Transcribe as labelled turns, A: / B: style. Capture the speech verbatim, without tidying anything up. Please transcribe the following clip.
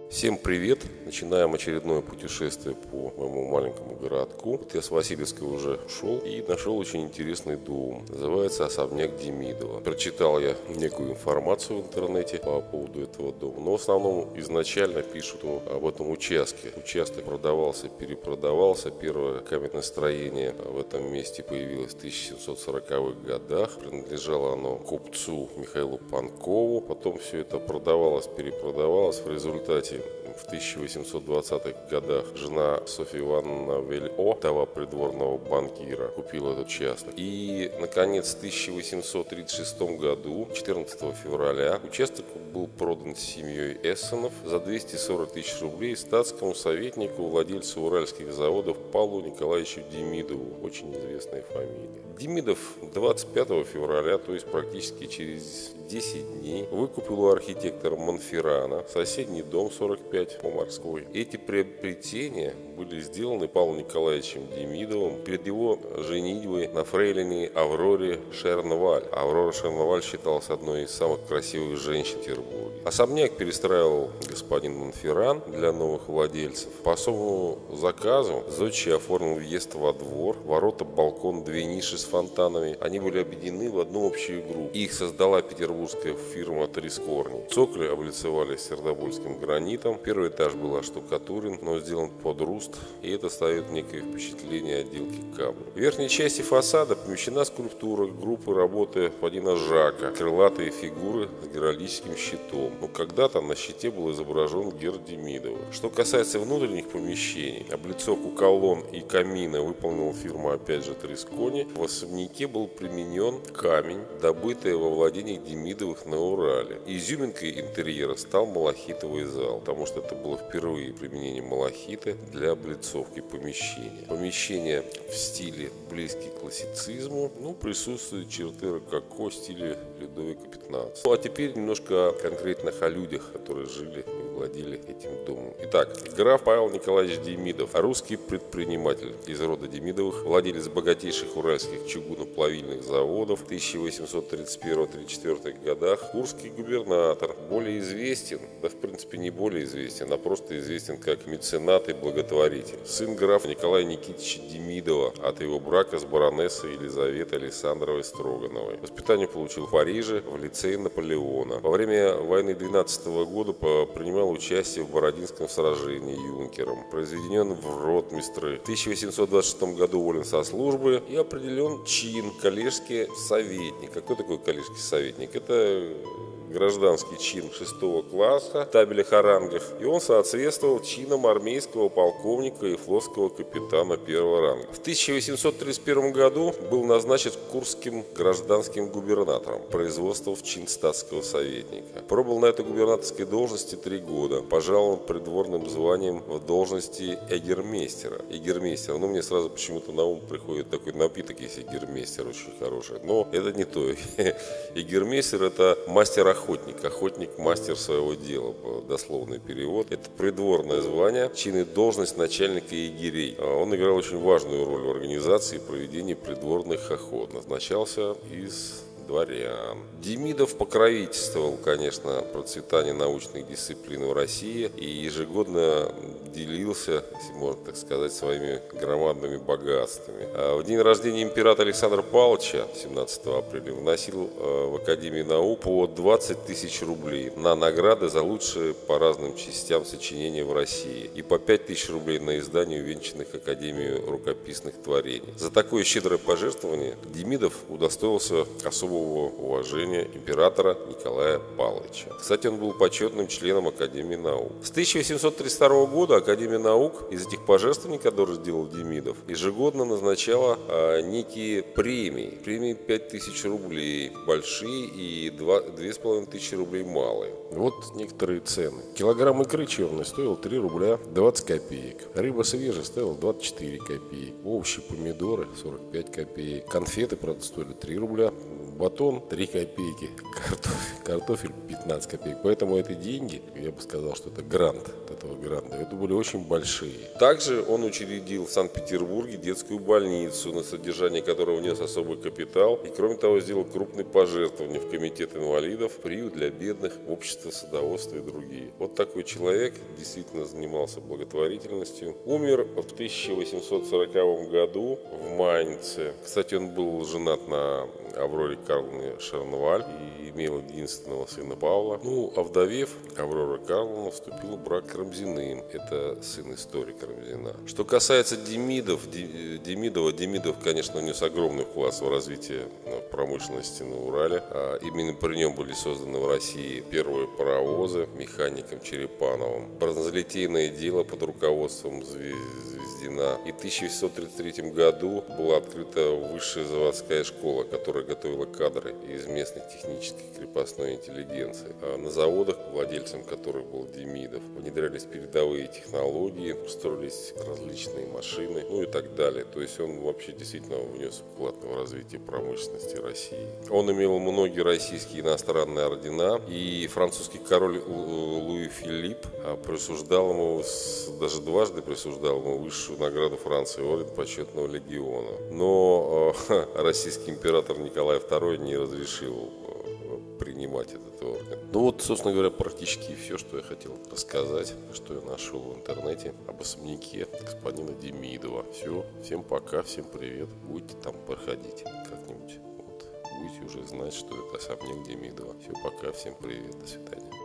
A: Всем привет! Начинаем очередное путешествие по моему маленькому городку. Вот я с Васильевска уже ушел и нашел очень интересный дом. Называется особняк Демидова. Прочитал я некую информацию в интернете по поводу этого дома. Но в основном изначально пишут об этом участке. Участок продавался, перепродавался. Первое каменное строение в этом месте появилось в тысяча семьсот сороковых годах. Принадлежало оно купцу Михаилу Панкову. Потом все это продавалось, перепродавалось. В результате в тысяча восемьсот двадцатых годах жена Софья Ивановна Вельо, того придворного банкира, купила этот участок. И, наконец, в тысяча восемьсот тридцать шестом году, четырнадцатого февраля, участок был продан семьей Эссенов за двести сорок тысяч рублей статскому советнику, владельцу уральских заводов Павлу Николаевичу Демидову, очень известная фамилия. Демидов двадцать пятого февраля, то есть практически через десять дней, выкупил у архитектора Монферрана соседний дом сорок пять по Морской. Эти приобретения были сделаны Павлом Николаевичем Демидовым перед его женитьбой на фрейлине Авроре Шернваль. Аврора Шернваль считалась одной из самых красивых женщин Петербурга. Особняк перестраивал господин Монферран для новых владельцев. По особому заказу зодчий оформил въезд во двор, ворота, балкон, две ниши с фонтанами. Они были объединены в одну общую группу. Их создала петербургская фирма Трескорни. Цокли облицевали сердобольским гранитом. Первый этаж был оштукатурен, но сделан под руст, и это ставит некое впечатление отделки камня. В верхней части фасада помещена скульптура группы работы господина Жака. Крылатые фигуры с геральдическим щитом. Но когда-то на щите был изображен герб Демидова. Что касается внутренних помещений, облицовку колонн и камина выполнила фирма, опять же, Трескорни. В особняке был применен камень, добытый во владениях Демидовых на Урале. Изюминкой интерьера стал малахитовый зал, потому что это было впервые применение малахита для облицовки помещения. Помещение в стиле близкий к классицизму, ну, присутствуют черты рококо в стиле Людовика пятнадцатого. Ну, а теперь немножко конкретно о людях, которые жили и владели этим домом. Итак, граф Павел Николаевич Демидов, русский предприниматель из рода Демидовых, владелец богатейших уральских чугуноплавильных заводов в тысяча восемьсот тридцать первом — тридцать четвёртых годах, курский губернатор, более известен, да в принципе не более известен, а просто известен как меценат и благотворитель. Сын графа Николая Никитича Демидова от его брака с баронессой Елизаветой Александровой Строгановой. Воспитание получил в Париже в лицее Наполеона. Во время войны двенадцатого года принимал участие в Бородинском сражении юнкером. Произведен в ротмистры. В тысяча восемьсот двадцать шестом году уволен со службы и определен чин коллежский советник. А кто такой коллежский советник? Это гражданский чин шестого класса в табелях о рангах, и он соответствовал чинам армейского полковника и флотского капитана первого ранга. В тысяча восемьсот тридцать первом году был назначен курским гражданским губернатором, производствовал в чин статского советника. Пробыл на этой губернаторской должности три года, пожалован придворным званием в должности эгермейстера. Эгермейстер, ну мне сразу почему-то на ум приходит такой напиток, если эгермейстер очень хороший, но это не то. Эгермейстер — это мастер-охотник. Охотник, охотник, мастер своего дела, дословный перевод. Это придворное звание, чин и должность начальника егерей. Он играл очень важную роль в организации и проведении придворных охот. Назначался из дворян. Демидов покровительствовал, конечно, процветанию научных дисциплин в России и ежегодно делился, если можно так сказать, своими громадными богатствами. В день рождения императора Александра Павловича, семнадцатого апреля, вносил в Академию наук по двадцать тысяч рублей на награды за лучшие по разным частям сочинения в России и по пять тысяч рублей на издание увенчанных Академией рукописных творений. За такое щедрое пожертвование Демидов удостоился особого уважения императора Николая Павловича. Кстати, он был почетным членом Академии наук. С тысяча восемьсот тридцать второго года Академия наук из этих пожертвований, которые сделал Демидов, ежегодно назначала а, некие премии. Премии пять тысяч рублей большие и две с половиной тысячи рублей малые. Вот некоторые цены. Килограмм икры черной стоил три рубля двадцать копеек. Рыба свежая стоила двадцать четыре копеек. Овощи, помидоры сорок пять копеек. Конфеты, правда, стоили три рубля батон три копейки, картофель, картофель пятнадцать копеек. Поэтому эти деньги, я бы сказал, что это грант этого гранта, это были очень большие. Также он учредил в Санкт-Петербурге детскую больницу, на содержание которой внес особый капитал. И кроме того, сделал крупные пожертвования в комитет инвалидов, приют для бедных, общество садоводства и другие. Вот такой человек действительно занимался благотворительностью. Умер в тысяча восемьсот сороковом году в Майнце. Кстати, он был женат на Авроре Карловне Шарнваль и имел единственного сына Павла. Ну, овдовев, Аврора Карловна вступила в брак с Карамзиным. Это сын историка Карамзина. Что касается Демидов, Демидова, Демидов, конечно, внес огромный вклад в развитие промышленности на Урале. А именно при нем были созданы в России первые паровозы механиком Черепановым. Бронзолитейное дело под руководством Звездина. И в тысяча восемьсот тридцать третьем году была открыта высшая заводская школа, которая готовила кадры из местной технической крепостной интеллигенции. А на заводах, владельцем которых был Демидов, внедрялись передовые технологии, строились различные машины, ну и так далее. То есть он вообще действительно внес вклад в развитие промышленности России. Он имел многие российские иностранные ордена, и французский король Луи Филипп присуждал ему, даже дважды присуждал ему высшую награду Франции, орден почетного легиона. Но э, российский император Николай второй не разрешил принимать этот орден. Ну вот, собственно говоря, практически все, что я хотел рассказать, что я нашел в интернете об особняке господина Демидова. Все, всем пока, всем привет. Будете там проходить как-нибудь. Вот, будете уже знать, что это особняк Демидова. Все, пока, всем привет, до свидания.